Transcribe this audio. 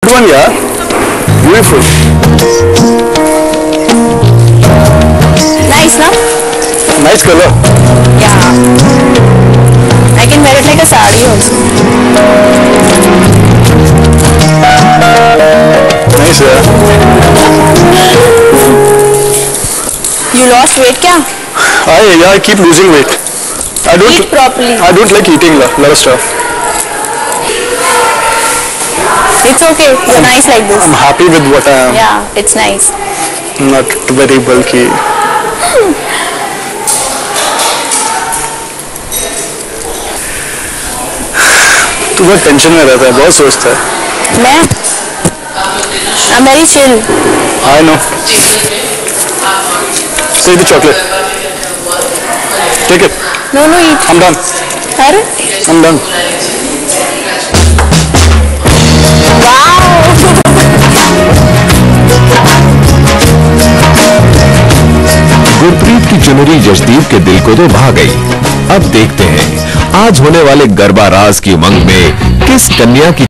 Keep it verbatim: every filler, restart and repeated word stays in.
Good one, yeah. Beautiful. Nice, no? Nice color. Yeah. I can wear it like a sari also. Nice, yeah. You lost weight, kya? I yeah, I keep losing weight. I don't Eat properly. I don't like eating a lot of stuff. It's okay. You're nice like this. I'm happy with what I am. Yeah, it's nice. Not very bulky. तू बहुत tension में रहता है, बहुत सोचता है. मैं? I'm very chill. I know. Take the chocolate. Take it. No, no, eat. I'm done. अरे? I'm done. गुरप्रीत की चुनरी जसदीप के दिल को तो भा गई. अब देखते हैं आज होने वाले गरबा राज की उमंग में किस कन्या की